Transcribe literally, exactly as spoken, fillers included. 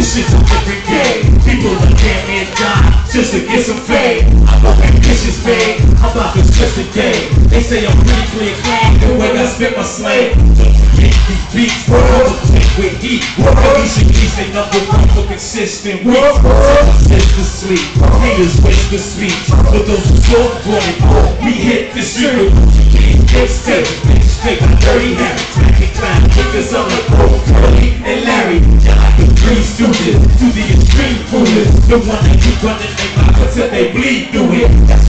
shit's a different game. People are damn near die just to get some fame. I'm a ambitious man, I'm about to stress the game. They say I'm pretty clear clean, the way I spit my slang. Don't forget these beats, bro, I'm take with heat. Every should be say number one for consistent weeks. Sister sleep, haters waste the speech. For those who talk, boy, we hit the street. It's tape, it's straight, I'm dirty Harry. Smacking clown, niggas I'm like old Curly and Larry. You're like the three stooges, to the extreme foolish. The one that keep running their mouth until they bleed through it. That's